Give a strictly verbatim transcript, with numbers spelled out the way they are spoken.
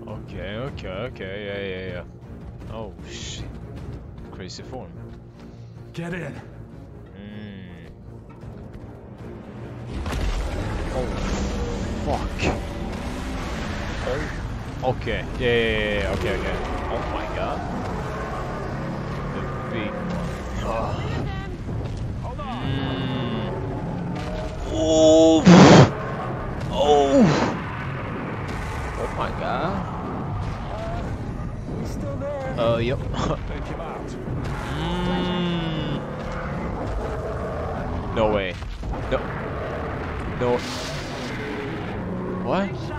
Okay, okay, okay, yeah, yeah, yeah. Oh shit. Crazy form. Get in. Mm. Oh fuck. Oh. Okay. Yeah, yeah, yeah, yeah. Okay, okay. Oh my god. The big one. Oh. Hold on. Mm. Oh. Oh. Oh my god. He's still there. Uh, yep. Take him out. Mm. No way. No. No. What?